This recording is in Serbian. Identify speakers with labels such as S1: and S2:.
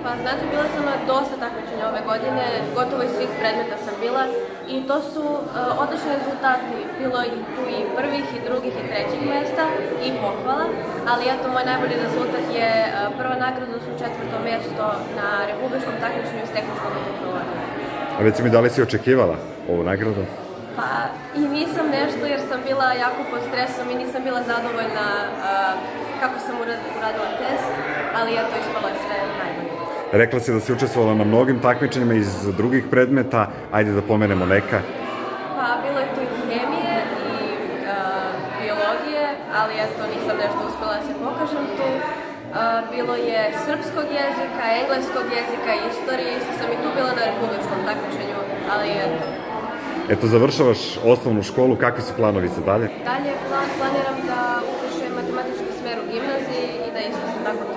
S1: Pa znate, bila sam na dosta takmičenja ove godine, gotovo iz svih predmeta sam bila i to su odlični rezultati. Bilo je tu i prvih, i drugih, i trećih mesta i pohvala, ali eto, moj najbolji rezultat je prva nagrada, su 4. mjesto na republičkom takmičenju iz tehničkog tehnologije.
S2: A već mi da li si očekivala ovu nagradu?
S1: Pa i nisam nešto jer sam bila jako pod stresom i nisam bila zadovoljna kako sam uradila test, ali eto, ispalo je sve najbolje.
S2: Rekla si da si učestvovala na mnogim takmičenjima iz drugih predmeta, ajde da pomenemo neka.
S1: Pa bilo je tu i hemije i biologije, ali eto, nisam nešto uspela da se pokažem tu. Bilo je srpskog jezika, engleskog jezika, istorije, isto sam i tu bila na republičkom takmičenju, ali eto.
S2: Eto, završavaš osnovnu školu, kakvi su planovi za dalje?
S1: Dalje planiram da upišem matematički smer u gimnaziji i da isto sam tako